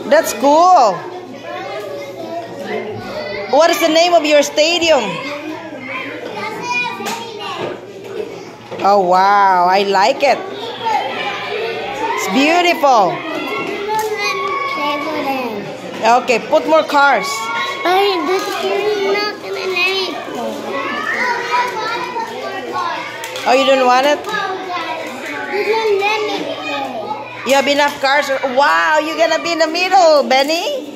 That's cool. What is the name of your stadium? Oh wow, I like it. It's beautiful. Okay, put more cars. Oh, you don't want it? You have enough cars? Wow, you're gonna be in the middle, Benny.